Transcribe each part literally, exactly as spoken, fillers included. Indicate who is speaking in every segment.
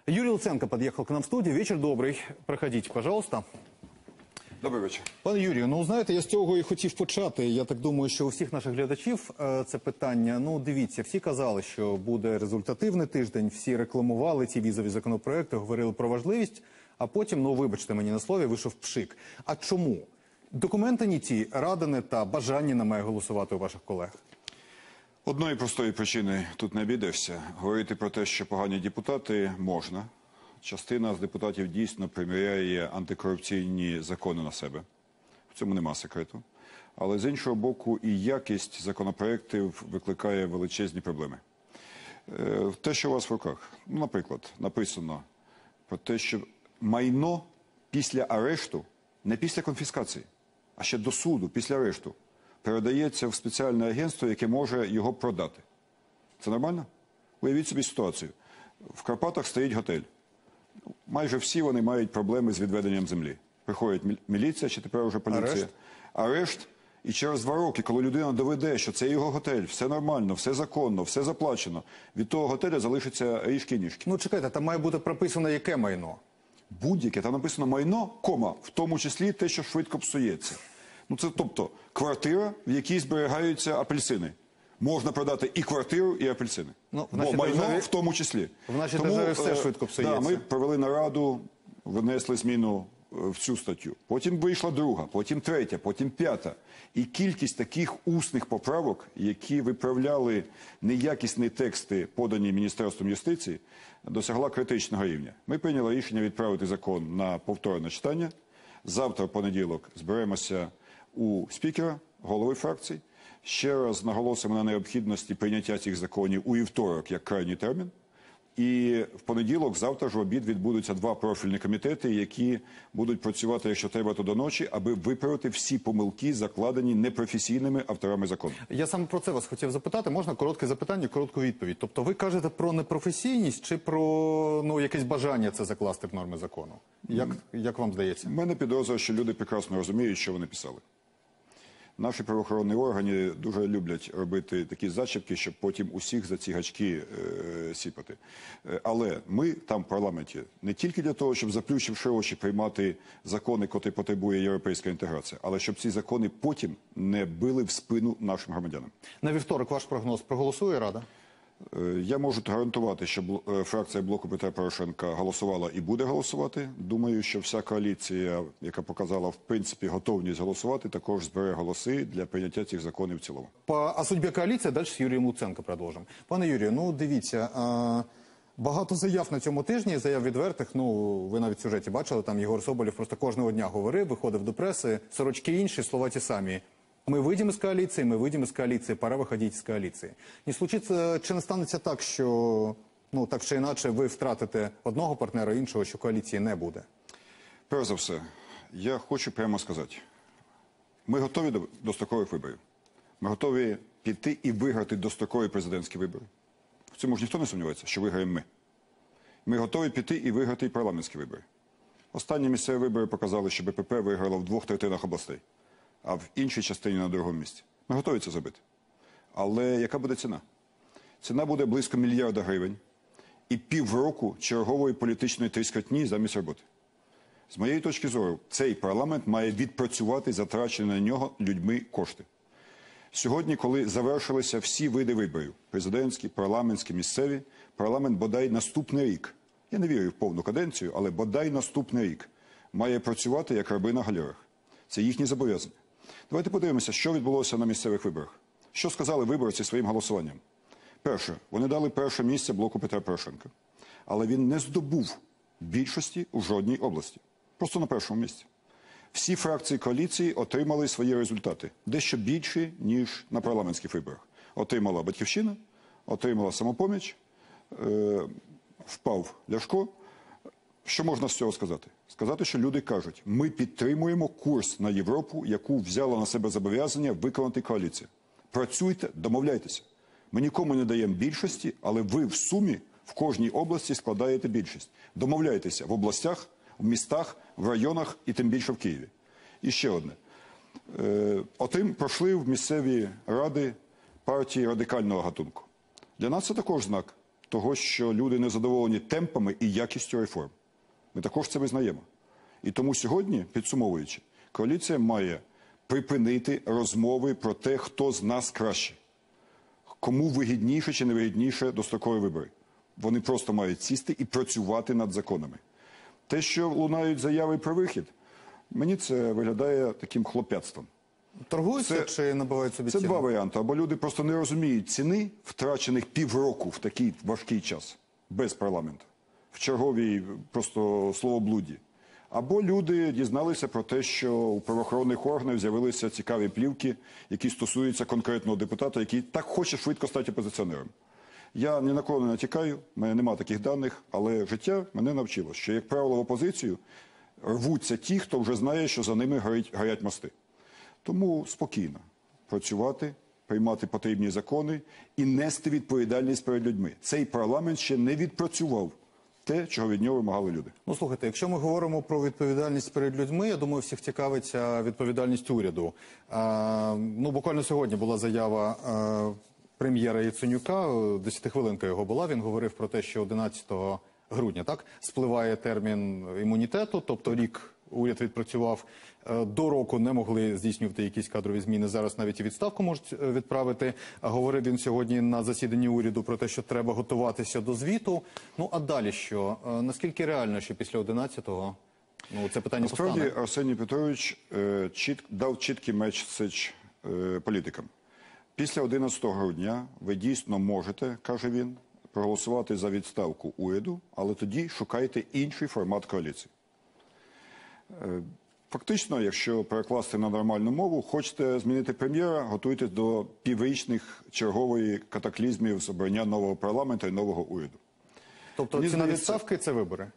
Speaker 1: Юрий Луценко подъехал к нам в студию. Вечер добрый. Проходите, пожалуйста.
Speaker 2: Добрий вечір.
Speaker 1: Пане Юрію, ну знаєте, я з цього і хотів почати. Я так думаю, що у всіх наших глядачів е, це питання. Ну, дивіться, всі казали, що буде результативний тиждень, всі рекламували ці візові законопроекти, говорили про важливість, а потім, ну вибачте мені на слові, вийшов пшик. А чому? Документи не ті, рада не та, бажання немає голосувати у ваших колег.
Speaker 2: Одної простої причини тут не обійдешся. Говорити про те, що погані депутати, можна. Частина з депутатів дійсно приміряє антикорупційні закони на себе. В цьому нема секрету. Але з іншого боку, і якість законопроєктів викликає величезні проблеми. Те, що у вас в руках, ну, наприклад, написано про те, що майно після арешту, не після конфіскації, а ще до суду, після арешту, передається в спеціальне агентство, яке може його продати. Це нормально? Уявіть собі ситуацію. В Карпатах стоїть готель. Майже всі вони мають проблеми з відведенням землі. Приходить міліція, чи тепер вже поліція. Арешт. Арешт. І через два роки, коли людина доведе, що це його готель, все нормально, все законно, все заплачено, від того готеля залишиться ріжки-ніжки.
Speaker 1: Ну чекайте, там має бути прописано яке майно?
Speaker 2: Будь-яке. Там написано майно, кома, в тому числі те, що швидко псується. Ну це, тобто, квартира, в якій зберігаються апельсини. Можна продати і квартиру, і апельсини. Ну, бо майно державі... в тому числі.
Speaker 1: В нашій Тому, державі все швидко псується.
Speaker 2: Да, ми провели нараду, внесли зміну в цю статтю. Потім вийшла друга, потім третя, потім п'ята. І кількість таких усних поправок, які виправляли неякісні тексти, подані Міністерством юстиції, досягла критичного рівня. Ми прийняли рішення відправити закон на повторне читання. Завтра, в понеділок, зберемося у спікера, голови фракцій. Ще раз наголосимо на необхідності прийняття цих законів у вівторок як крайній термін. І в понеділок, завтра ж в обід відбудуться два профільні комітети, які будуть працювати, якщо треба, то до ночі, аби виправити всі помилки, закладені непрофесійними авторами закону. Я
Speaker 1: саме про це вас хотів запитати. Можна коротке запитання, коротку відповідь? Тобто ви кажете про непрофесійність чи про ну, якесь бажання це закласти в норми закону? Як, як вам здається?
Speaker 2: У мене підозра, що люди прекрасно розуміють, що вони писали. Наші правоохоронні органи дуже люблять робити такі зачіпки, щоб потім усіх за ці гачки е, сіпати. Е, але ми там в парламенті не тільки для того, щоб заплющивши очі приймати закони, котрі потребує європейська інтеграція, але щоб ці закони потім не били в спину нашим громадянам.
Speaker 1: На вівторок ваш прогноз проголосує Рада?
Speaker 2: Я можу гарантувати, що фракція Блоку Петра Порошенка голосувала і буде голосувати. Думаю, що вся коаліція, яка показала, в принципі, готовність голосувати, також збере голоси для прийняття цих законів в цілому.
Speaker 1: По о судьбі коаліції далі з Юрієм Луценко продовжимо. Пане Юрію, ну дивіться, а... багато заяв на цьому тижні, заяв відвертих, ну ви навіть в сюжеті бачили, там Єгор Соболєв просто кожного дня говорив, виходив до преси, сорочки інші, слова ті самі. Ми вийдемо з коаліції, ми вийдемо з коаліції, пора виходити з коаліції. Не случиться, чи не станеться так, що, ну, так чи інакше, ви втратите одного партнера, іншого, що коаліції не буде?
Speaker 2: Перш за все, я хочу прямо сказати, ми готові до дострокових виборів. Ми готові піти і виграти дострокові президентські вибори. В цьому ж ніхто не сумнівається, що виграємо ми. Ми готові піти і виграти і парламентські вибори. Останні місцеві вибори показали, що Б П П виграло в двох третинах областей, а в іншій частині на другому місці. Ми готові це зробити. Але яка буде ціна? Ціна буде близько мільярда гривень і півроку чергової політичної тріскотні замість роботи. З моєї точки зору, цей парламент має відпрацювати затрачені на нього людьми кошти. Сьогодні, коли завершилися всі види виборів – президентські, парламентські, місцеві, парламент бодай наступний рік, я не вірю в повну каденцію, але бодай наступний рік, має працювати як раби на галерах. Це їхні зобов'язання. Давайте подивимося, що відбулося на місцевих виборах. Що сказали виборці своїм голосуванням? Перше, вони дали перше місце Блоку Петра Порошенка. Але він не здобув більшості у жодній області. Просто на першому місці. Всі фракції коаліції отримали свої результати. Дещо більші, ніж на парламентських виборах. Отримала Батьківщина, отримала Самопоміч, е, впав Ляшко. Що можна з цього сказати? Сказати, що люди кажуть, ми підтримуємо курс на Європу, яку взяла на себе зобов'язання виконати коаліція. Працюйте, домовляйтеся. Ми нікому не даємо більшості, але ви в сумі в кожній області складаєте більшість. Домовляйтеся в областях, в містах, в районах і тим більше в Києві. І ще одне. Е, отим пройшли в місцеві ради партії радикального гатунку. Для нас це також знак. того, що люди не задоволені темпами і якістю реформ. Ми також це визнаємо. І тому сьогодні, підсумовуючи, коаліція має припинити розмови про те, хто з нас краще, кому вигідніше чи невигідніше дострокові вибори. Вони просто мають сісти і працювати над законами. Те, що лунають заяви про вихід, мені це виглядає таким хлоп'ятством.
Speaker 1: Торгуються
Speaker 2: Це-
Speaker 1: чи набивають собі
Speaker 2: Це
Speaker 1: ціну?
Speaker 2: два варіанти. Або люди просто не розуміють ціни втрачених півроку в такий важкий час, без парламенту, в черговій просто словоблуді. Або люди дізналися про те, що у правоохоронних органів з'явилися цікаві плівки, які стосуються конкретного депутата, який так хоче швидко стати опозиціонером. Я ні на кого не натякаю, в мене немає таких даних, але життя мене навчило, що, як правило, в опозицію рвуться ті, хто вже знає, що за ними горять, горять мости. Тому спокійно працювати, приймати потрібні закони і нести відповідальність перед людьми. Цей парламент ще не відпрацював те, чого від нього вимагали люди.
Speaker 1: Ну, слухайте, якщо ми говоримо про відповідальність перед людьми, я думаю, всіх цікавиться відповідальність уряду. А, ну, буквально сьогодні була заява а, прем'єра Яценюка, десятихвилинка його була, він говорив про те, що одинадцятого грудня, так, спливає термін імунітету, тобто рік уряд відпрацював, е, до року не могли здійснювати якісь кадрові зміни, зараз навіть і відставку можуть е, відправити. А говорив він сьогодні на засіданні уряду про те, що треба готуватися до звіту. Ну, а далі що? Е, Наскільки реально, що після одинадцятого, ну, це питання
Speaker 2: Насправді,
Speaker 1: постане?
Speaker 2: Арсеній Петрович е, чіт, дав чіткий меседж е, політикам. Після одинадцятого грудня ви дійсно можете, каже він, проголосувати за відставку уряду, але тоді шукайте інший формат коаліції. Е, Фактично, якщо перекласти на нормальну мову, хочете змінити прем'єра, готуйтесь до піврічних чергової катаклізмів з обрання нового парламенту і нового уряду.
Speaker 1: Тобто
Speaker 2: мені
Speaker 1: ціна
Speaker 2: здається-
Speaker 1: відставки – це вибори?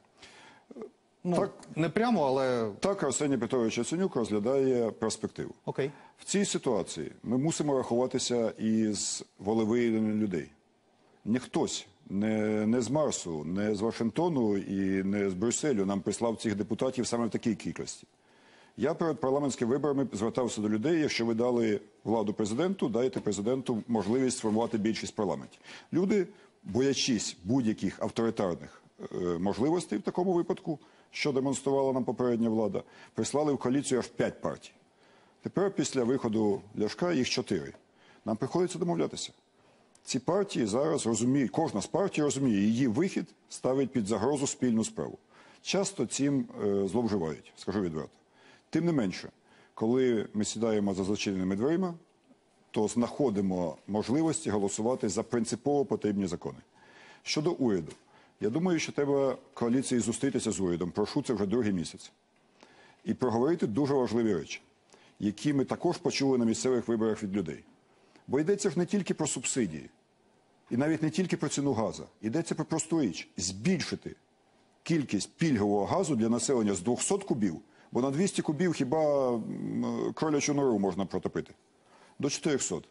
Speaker 1: Ну,
Speaker 2: Так.
Speaker 1: не прямо, але
Speaker 2: Так Арсеній Петрович Яценюк розглядає перспективу.
Speaker 1: окей.
Speaker 2: В цій ситуації ми мусимо рахуватися із волевиявленням людей. Не хтось, не, не з Марсу, не з Вашингтону і не з Брюсселю нам прислав цих депутатів саме в такій кількості. Я перед парламентськими виборами звертався до людей, якщо ви дали владу президенту, дайте президенту можливість сформувати більшість в парламенті. Люди, боячись будь-яких авторитарних е, можливостей в такому випадку, що демонструвала нам попередня влада, прислали в коаліцію аж п'ять партій. Тепер після виходу Ляшка їх чотири. Нам приходиться домовлятися. Ці партії зараз розуміють, кожна з партій розуміє, її вихід ставить під загрозу спільну справу. Часто цим е, зловживають, скажу відверто. Тим не менше, коли ми сідаємо за зачиненими дверима, то знаходимо можливості голосувати за принципово потрібні закони. Щодо уряду, я думаю, що треба коаліції зустрітися з урядом, прошу, це вже другий місяць, і проговорити дуже важливі речі, які ми також почули на місцевих виборах від людей. Бо йдеться ж не тільки про субсидії, і навіть не тільки про ціну газу, йдеться про просту річ – збільшити кількість пільгового газу для населення з двохсот кубів, бо на двісті кубів хіба м, кролячу нору можна протопити, до чотирьохсот.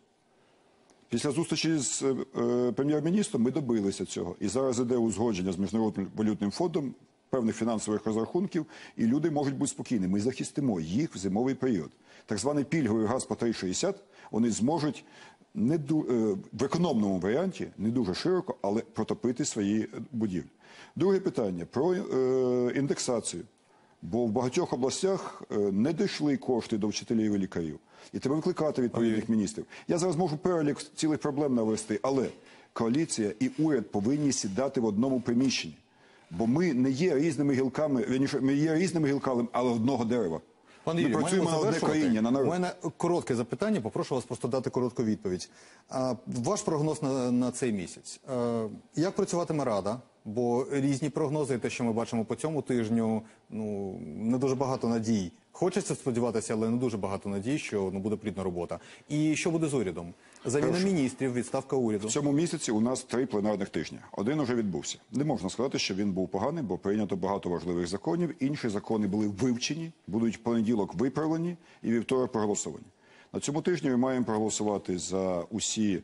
Speaker 2: Після зустрічі з е, прем'єр-міністром ми добилися цього. І зараз іде узгодження з Міжнародним валютним фондом певних фінансових розрахунків, і люди можуть бути спокійні. Ми захистимо їх в зимовий період. Так званий пільговий газ по три шістдесят вони зможуть не ду, е, в економному варіанті, не дуже широко, але протопити свої будівлі. Друге питання про е, індексацію. Бо в багатьох областях е, не дійшли кошти до вчителів і лікарів. І треба викликати відповідних міністрів. Я зараз можу перелік цілих проблем навести, але коаліція і уряд повинні сідати в одному приміщенні. Бо ми не є різними гілками, вірніше, ми є різними гілками, але одного дерева.
Speaker 1: Пане
Speaker 2: Ми
Speaker 1: Юрію,
Speaker 2: працюємо
Speaker 1: маємо
Speaker 2: на одне
Speaker 1: завершувати.
Speaker 2: країні, на народ.
Speaker 1: У мене коротке запитання, попрошу вас просто дати коротку відповідь. А, ваш прогноз на, на цей місяць. А, як працюватиме Рада? Бо різні прогнози, і те, що ми бачимо по цьому тижню, ну, не дуже багато надій. Хочеться сподіватися, але не дуже багато надій, що ну, буде плідна робота. І що буде з урядом? Заміна
Speaker 2: Перше.
Speaker 1: міністрів, відставка уряду.
Speaker 2: В цьому місяці у нас три пленарних тижні. Один уже відбувся. Не можна сказати, що він був поганий, бо прийнято багато важливих законів. Інші закони були вивчені, будуть в понеділок виправлені і вівторок проголосовані. На цьому тижні ми маємо проголосувати за усі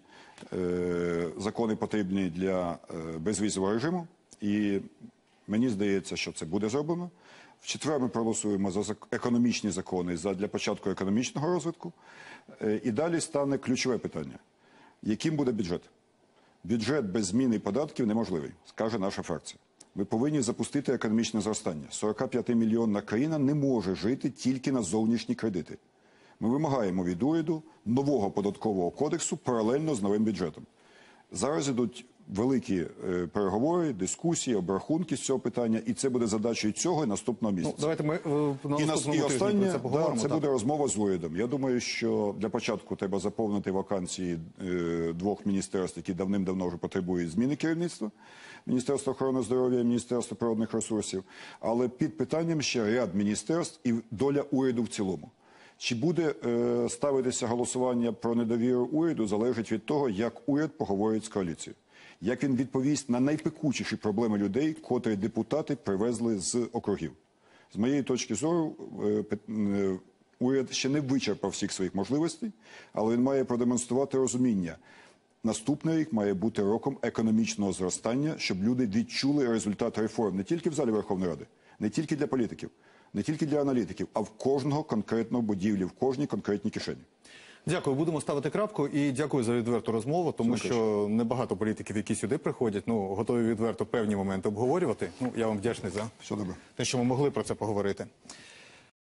Speaker 2: е, закони, потрібні для е, безвізового режиму. І мені здається, що це буде зроблено. В четвер ми проголосуємо за зак- економічні закони за, для початку економічного розвитку. Е, і далі стане ключове питання. Яким буде бюджет? Бюджет без зміни податків неможливий, скаже наша фракція. Ми повинні запустити економічне зростання. сорокап'ятимільйонна країна не може жити тільки на зовнішні кредити. Ми вимагаємо від уряду нового податкового кодексу паралельно з новим бюджетом. Зараз ідуть великі е, переговори, дискусії, обрахунки з цього питання, і це буде задачею цього і наступного місяця.
Speaker 1: Ну, давайте ми е, на
Speaker 2: І, нас,
Speaker 1: наступному
Speaker 2: і
Speaker 1: тижні про
Speaker 2: останнє,
Speaker 1: це поговоримо.
Speaker 2: да, це
Speaker 1: так.
Speaker 2: буде розмова з урядом. Я думаю, що для початку треба заповнити вакансії е, двох міністерств, які давним-давно вже потребують зміни керівництва. Міністерство охорони здоров'я і Міністерство природних ресурсів. Але під питанням ще ряд міністерств і доля уряду в цілому. Чи буде е, ставитися голосування про недовіру уряду, залежить від того, як уряд поговорить з коаліцією. Як він відповість на найпекучіші проблеми людей, котрі депутати привезли з округів. З моєї точки зору, е, е, уряд ще не вичерпав всіх своїх можливостей, але він має продемонструвати розуміння. Наступний рік має бути роком економічного зростання, щоб люди відчули результат реформ не тільки в залі Верховної Ради, не тільки для політиків, не тільки для аналітиків, а в кожного конкретного будівлі, в кожній конкретній кишені.
Speaker 1: Дякую, будемо ставити крапку і дякую за відверту розмову, тому
Speaker 2: Все,
Speaker 1: що небагато політиків, які сюди приходять, ну, готові відверто певні моменти обговорювати. Ну, я вам вдячний за
Speaker 2: Все добре.
Speaker 1: те, що ми могли про це поговорити.